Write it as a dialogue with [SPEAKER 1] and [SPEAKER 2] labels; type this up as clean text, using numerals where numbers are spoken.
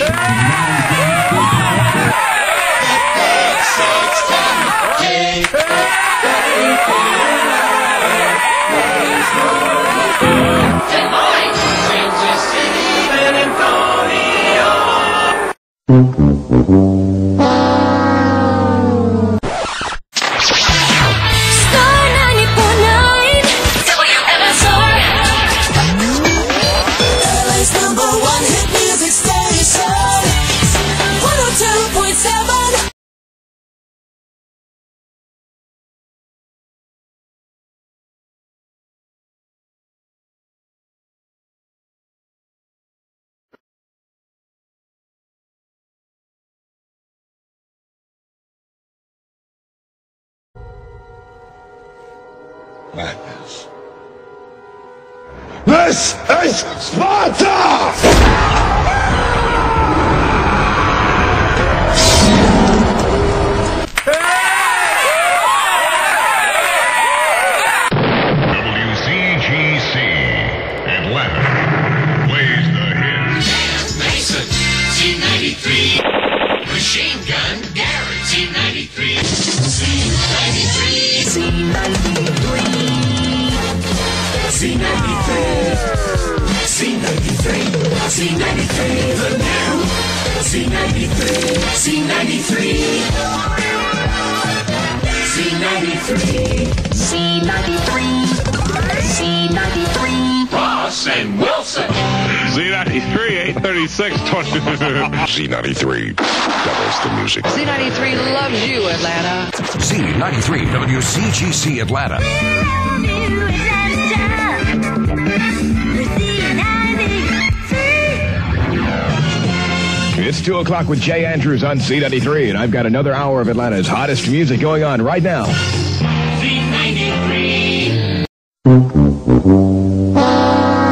[SPEAKER 1] Madness. This is Sparta!
[SPEAKER 2] WCGC Atlanta plays the hits.
[SPEAKER 3] Mason, C93. Machine Gun Gary, C93. C93. C93. C93. C93. C93. The new C93. C93. C93. C93. C93. Ross and Wilson.
[SPEAKER 2] Z93, 836, 22.
[SPEAKER 1] Z93 doubles the music.
[SPEAKER 4] Z93 loves you, Atlanta.
[SPEAKER 5] Z93 WCGC Atlanta.
[SPEAKER 6] It's 2 o'clock with Jay Andrews on C93, and I've got another hour of Atlanta's hottest music going on right now.
[SPEAKER 3] Z93.